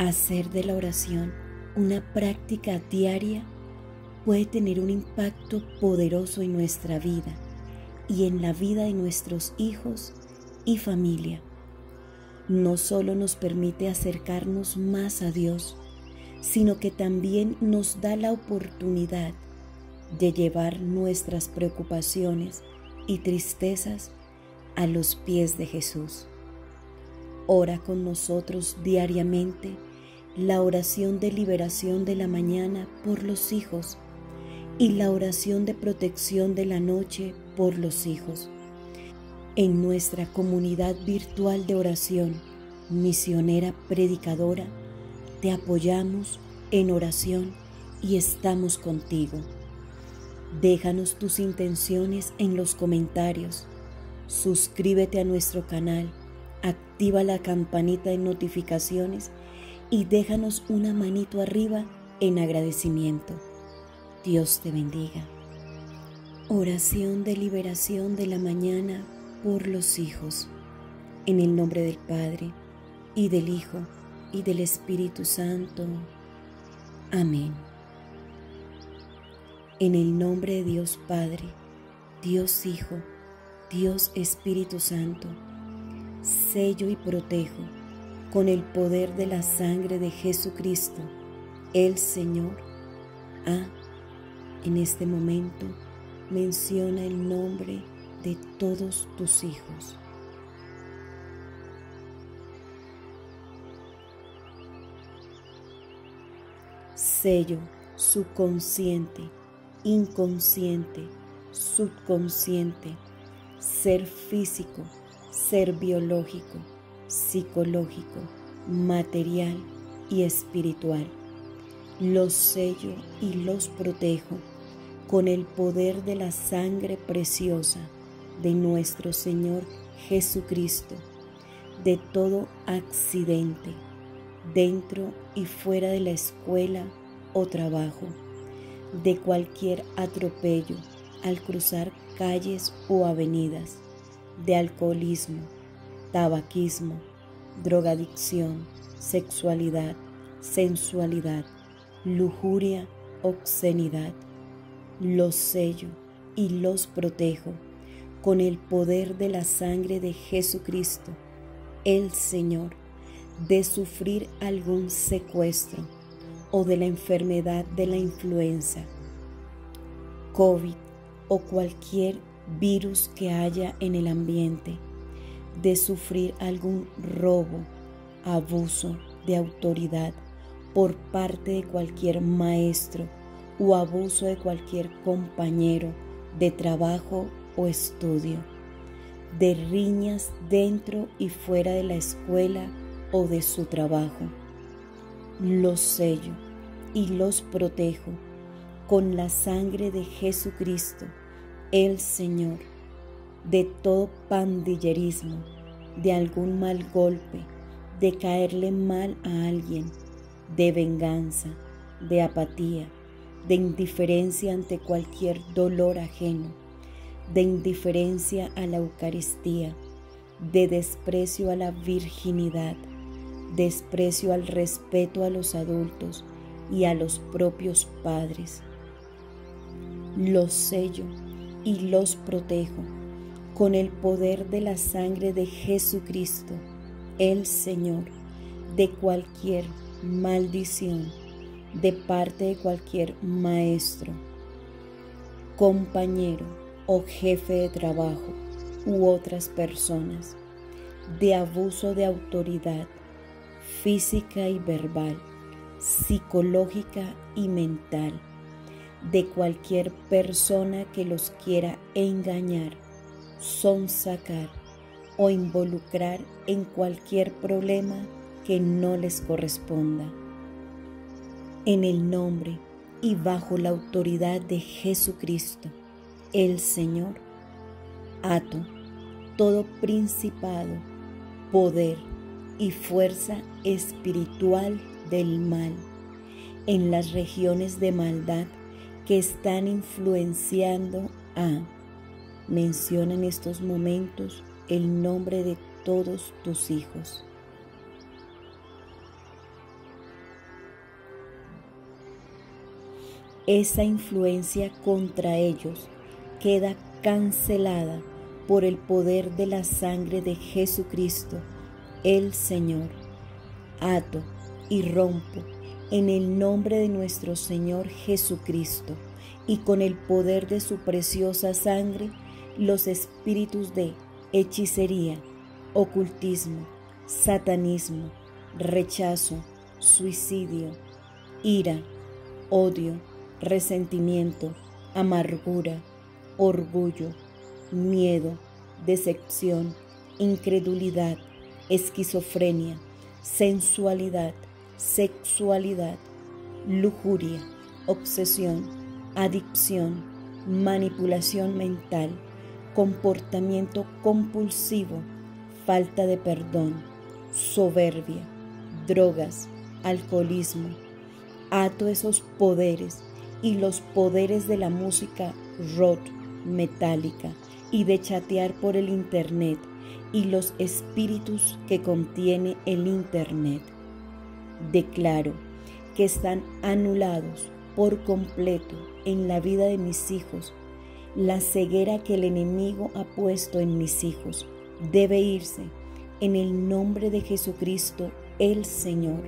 Hacer de la oración una práctica diaria puede tener un impacto poderoso en nuestra vida y en la vida de nuestros hijos y familia. No solo nos permite acercarnos más a Dios, sino que también nos da la oportunidad de llevar nuestras preocupaciones y tristezas a los pies de Jesús. Ora con nosotros diariamente la oración de liberación de la mañana por los hijos y la oración de protección de la noche por los hijos. En nuestra comunidad virtual de oración, Misionera Predicadora, te apoyamos en oración y estamos contigo. Déjanos tus intenciones en los comentarios. Suscríbete a nuestro canal, activa la campanita de notificaciones y déjanos una manito arriba en agradecimiento. Dios te bendiga. Oración de liberación de la mañana por los hijos. En el nombre del Padre, y del Hijo, y del Espíritu Santo. Amén. En el nombre de Dios Padre, Dios Hijo, Dios Espíritu Santo, sello y protejo con el poder de la sangre de Jesucristo, el Señor. En este momento menciona el nombre de todos tus hijos. Sello subconsciente, inconsciente, subconsciente, ser físico, ser biológico, psicológico, material y espiritual. Los sello y los protejo con el poder de la sangre preciosa de nuestro Señor Jesucristo, de todo accidente, dentro y fuera de la escuela o trabajo, de cualquier atropello al cruzar calles o avenidas, de alcoholismo, tabaquismo, drogadicción, sexualidad, sensualidad, lujuria, obscenidad. Los sello y los protejo con el poder de la sangre de Jesucristo, el Señor, de sufrir algún secuestro o de la enfermedad de la influenza, COVID o cualquier virus que haya en el ambiente, de sufrir algún robo, abuso de autoridad por parte de cualquier maestro o abuso de cualquier compañero de trabajo o estudio, de riñas dentro y fuera de la escuela o de su trabajo. Los sello y los protejo con la sangre de Jesucristo, el Señor, de todo pandillerismo, de algún mal golpe, de caerle mal a alguien, de venganza, de apatía, de indiferencia ante cualquier dolor ajeno, de indiferencia a la Eucaristía, de desprecio a la virginidad, desprecio al respeto a los adultos y a los propios padres. Los sello y los protejo con el poder de la sangre de Jesucristo, el Señor, de cualquier maldición, de parte de cualquier maestro, compañero o jefe de trabajo u otras personas, de abuso de autoridad física y verbal, psicológica y mental, de cualquier persona que los quiera engañar, sonsacar o involucrar en cualquier problema que no les corresponda. En el nombre y bajo la autoridad de Jesucristo, el Señor, ato todo principado, poder y fuerza espiritual del mal en las regiones de maldad que están influenciando menciona en estos momentos el nombre de todos tus hijos. esa influencia contra ellos queda cancelada por el poder de la sangre de Jesucristo, el Señor. Ato y rompo en el nombre de nuestro Señor Jesucristo y con el poder de su preciosa sangre los espíritus de hechicería, ocultismo, satanismo, rechazo, suicidio, ira, odio, resentimiento, amargura, orgullo, miedo, decepción, incredulidad, esquizofrenia, sensualidad, sexualidad, lujuria, obsesión, adicción, manipulación mental, comportamiento compulsivo, falta de perdón, soberbia, drogas, alcoholismo. Ato esos poderes y los poderes de la música rock, metálica y de chatear por el internet y los espíritus que contiene el internet. Declaro que están anulados por completo en la vida de mis hijos. La ceguera que el enemigo ha puesto en mis hijos debe irse en el nombre de Jesucristo el Señor.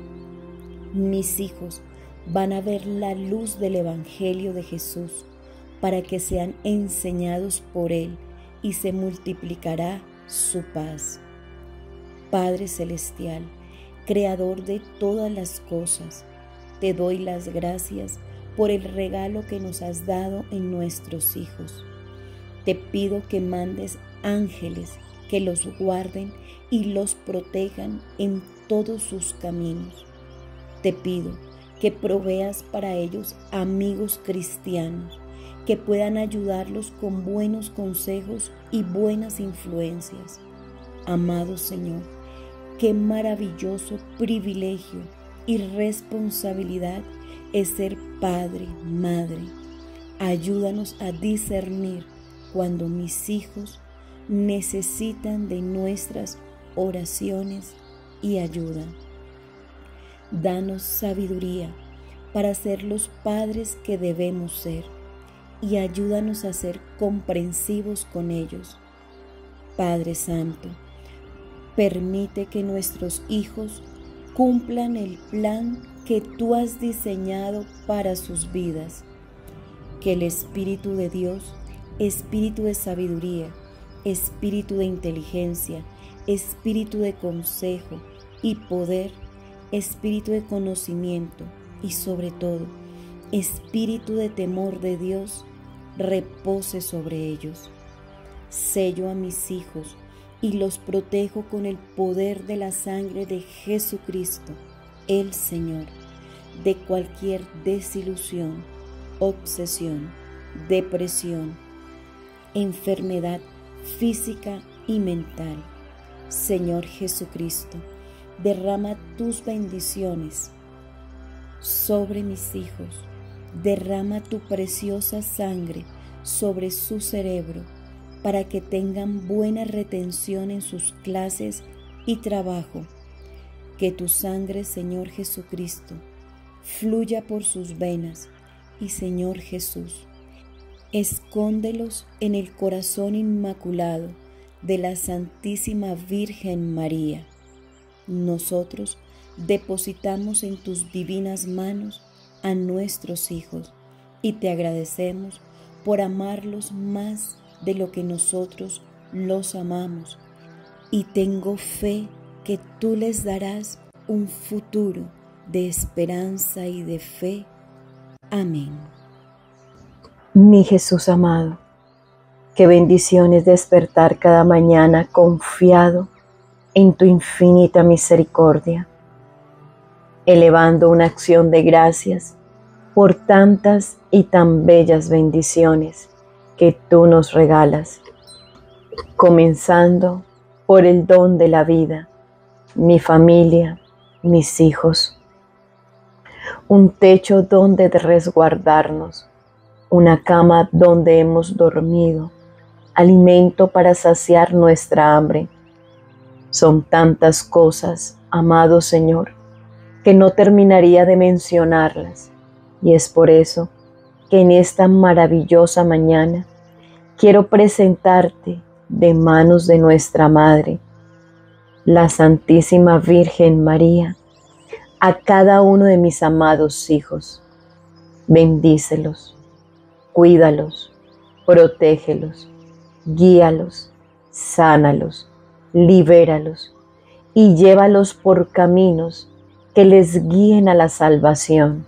Mis hijos van a ver la luz del Evangelio de Jesús para que sean enseñados por Él y se multiplicará su paz. Padre Celestial, Creador de todas las cosas, te doy las gracias por el regalo que nos has dado en nuestros hijos. Te pido que mandes ángeles que los guarden y los protejan en todos sus caminos. Te pido que proveas para ellos amigos cristianos que puedan ayudarlos con buenos consejos y buenas influencias. Amado Señor, qué maravilloso privilegio y responsabilidad es ser padre, madre. Ayúdanos a discernir cuando mis hijos necesitan de nuestras oraciones y ayuda. Danos sabiduría para ser los padres que debemos ser y ayúdanos a ser comprensivos con ellos. Padre Santo, permite que nuestros hijos cumplan el plan que tú has diseñado para sus vidas. Que el Espíritu de Dios, Espíritu de sabiduría, Espíritu de inteligencia, Espíritu de consejo y poder, Espíritu de conocimiento y sobre todo, Espíritu de temor de Dios, repose sobre ellos. Sello a mis hijos y los protejo con el poder de la sangre de Jesucristo, el Señor, de cualquier desilusión, obsesión, depresión, enfermedad física y mental. Señor Jesucristo, derrama tus bendiciones sobre mis hijos. Derrama tu preciosa sangre sobre su cerebro para que tengan buena retención en sus clases y trabajo. Que tu sangre, Señor Jesucristo, fluya por sus venas y, Señor Jesús, escóndelos en el corazón inmaculado de la Santísima Virgen María. Nosotros depositamos en tus divinas manos a nuestros hijos y te agradecemos por amarlos más de lo que nosotros los amamos, y tengo fe que tú les darás un futuro de esperanza y de fe. Amén. Mi Jesús amado, qué bendición es despertar cada mañana confiado en tu infinita misericordia, elevando una acción de gracias por tantas y tan bellas bendiciones que tú nos regalas, comenzando por el don de la vida, mi familia, mis hijos, un techo donde resguardarnos, una cama donde hemos dormido, alimento para saciar nuestra hambre. Son tantas cosas, amado Señor, que no terminaría de mencionarlas. Y es por eso que en esta maravillosa mañana quiero presentarte de manos de nuestra Madre, la Santísima Virgen María, a cada uno de mis amados hijos. Bendícelos, cuídalos, protégelos, guíalos, sánalos, libéralos y llévalos por caminos que les guíen a la salvación.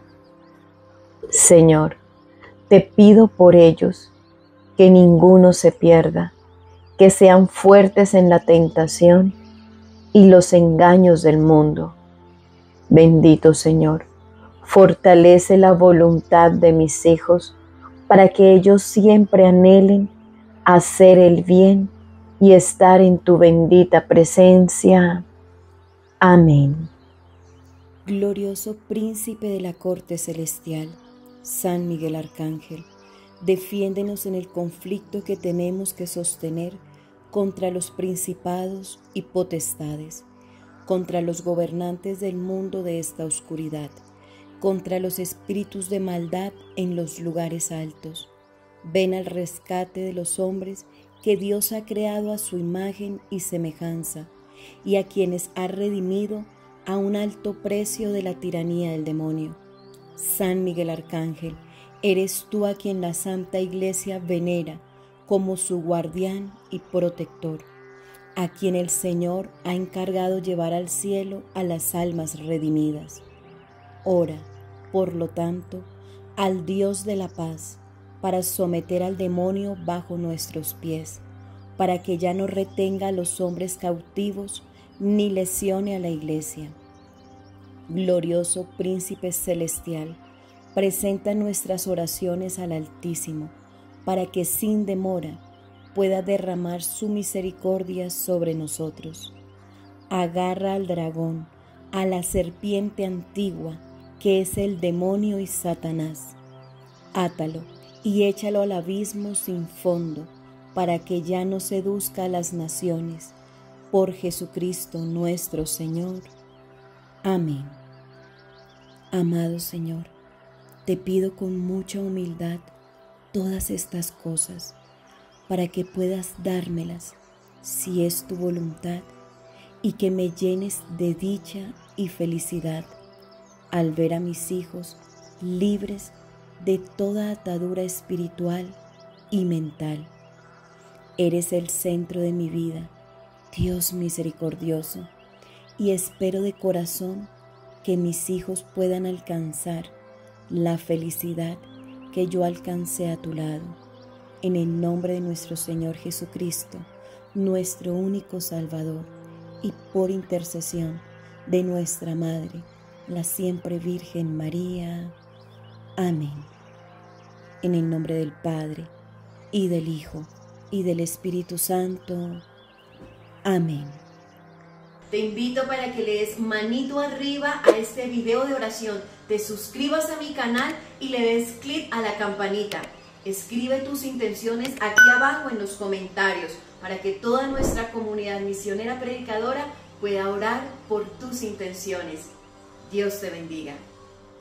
Señor, te pido por ellos que ninguno se pierda, que sean fuertes en la tentación y los engaños del mundo. Bendito Señor, fortalece la voluntad de mis hijos para que ellos siempre anhelen hacer el bien y estar en tu bendita presencia. Amén. Glorioso príncipe de la corte celestial, San Miguel Arcángel, defiéndenos en el conflicto que tenemos que sostener contra los principados y potestades, contra los gobernantes del mundo de esta oscuridad, contra los espíritus de maldad en los lugares altos. Ven al rescate de los hombres que Dios ha creado a su imagen y semejanza, y a quienes ha redimido a un alto precio de la tiranía del demonio. San Miguel Arcángel, eres tú a quien la Santa Iglesia venera como su guardián y protector, a quien el Señor ha encargado llevar al cielo a las almas redimidas. Ora, por lo tanto, al Dios de la paz, para someter al demonio bajo nuestros pies, para que ya no retenga a los hombres cautivos ni lesione a la Iglesia. Glorioso Príncipe Celestial, presenta nuestras oraciones al Altísimo, para que sin demora pueda derramar su misericordia sobre nosotros. Agarra al dragón, a la serpiente antigua, que es el demonio y Satanás. Átalo y échalo al abismo sin fondo, para que ya no seduzca a las naciones. Por Jesucristo nuestro Señor. Amén. Amado Señor, te pido con mucha humildad todas estas cosas, para que puedas dármelas, si es tu voluntad, y que me llenes de dicha y felicidad al ver a mis hijos libres de toda atadura espiritual y mental. Eres el centro de mi vida, Dios misericordioso, y espero de corazón que mis hijos puedan alcanzar la felicidad que yo alcancé a tu lado. En el nombre de nuestro Señor Jesucristo, nuestro único Salvador, y por intercesión de nuestra Madre, la siempre Virgen María. Amén. En el nombre del Padre, y del Hijo, y del Espíritu Santo. Amén. Te invito para que le des manito arriba a este video de oración, te suscribas a mi canal y le des clic a la campanita. Escribe tus intenciones aquí abajo en los comentarios para que toda nuestra comunidad misionera predicadora pueda orar por tus intenciones. Dios te bendiga.